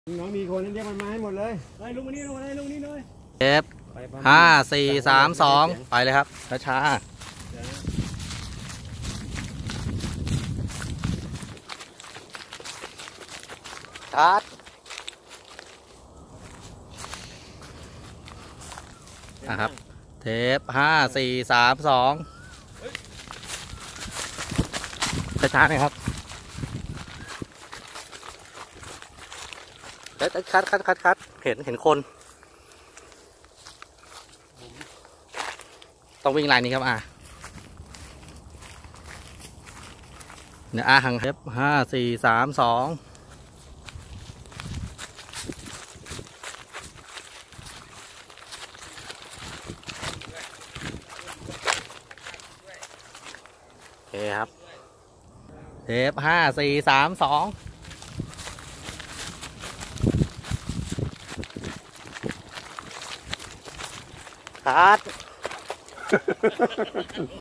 น้องมีคนเรียกมันมาให้หมดเลยไปลุงมานี่ลุงมานี่ลุงนี่เลยเอฟ5 4 3 2ไปเลยครับช้าๆชาร์จนะครับเทป5 4 3 2ช้าๆนะครับคัดเห็นคนต้องวิ่งลายนี้ครับเนี่ยห่างเทป5 4 3 2โอเคครับเทป5 4 3 2คัด